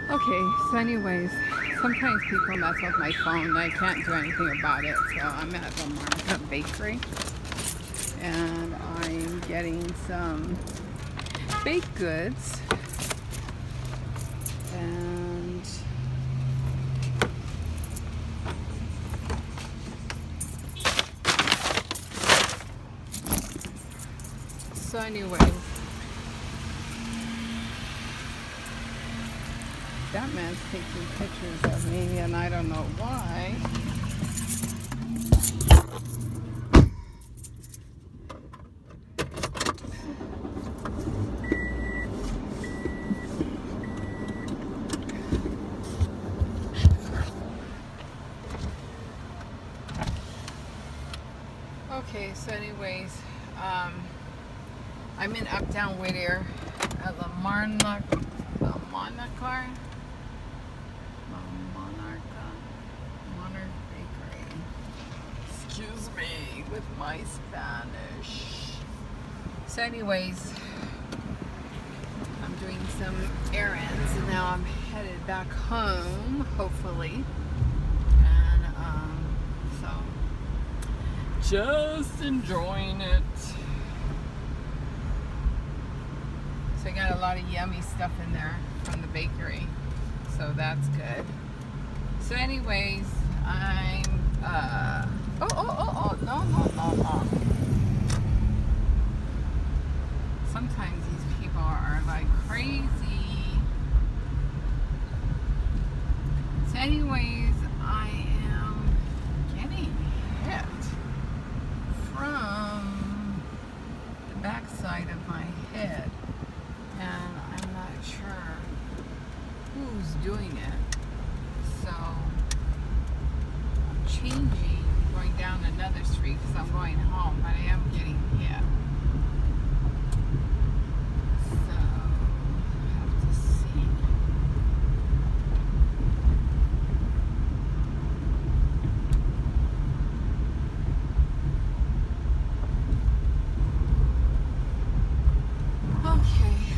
Okay, so anyways, sometimes people mess with my phone and I can't do anything about it. So I'm at the Monica Bakery and I'm getting some baked goods and so anyways, that man's taking pictures of me and I don't know why. Okay, so anyways, I'm in Uptown Whittier at the Monarch Bakery. Excuse me with my Spanish. So anyways, I'm doing some errands and now I'm headed back home, hopefully. And so just enjoying it. So I got a lot of yummy stuff in there from the bakery, so that's good. So anyways, I'm no. Sometimes these people are like crazy. So anyways, I am getting hit from the backside of my head. And I'm not sure who's doing it. So I'm changing, going down another street because I'm going home, but I am getting hit. So I have to see. Okay.